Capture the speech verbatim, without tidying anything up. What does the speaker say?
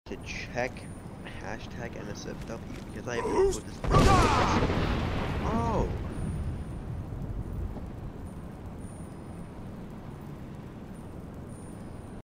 to check hashtag N S F W because I have to put this. Oh.